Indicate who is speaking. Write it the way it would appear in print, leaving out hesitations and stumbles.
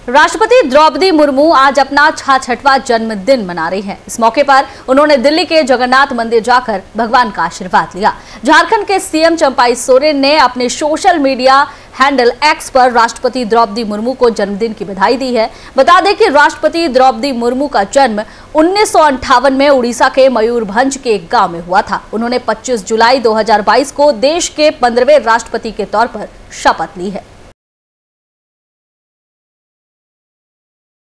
Speaker 1: राष्ट्रपति द्रौपदी मुर्मू आज अपना 66वां जन्मदिन मना रही हैं। इस मौके पर उन्होंने दिल्ली के जगन्नाथ मंदिर जाकर भगवान का आशीर्वाद लिया। झारखंड के सीएम चंपाई सोरेन ने अपने सोशल मीडिया हैंडल एक्स पर राष्ट्रपति द्रौपदी मुर्मू को जन्मदिन की बधाई दी है। बता दें कि राष्ट्रपति द्रौपदी मुर्मू का जन्म 1958 में उड़ीसा के मयूरभंज के एक गांव में हुआ था। उन्होंने 25 जुलाई 2022 को देश के 15वें राष्ट्रपति के तौर पर शपथ ली है।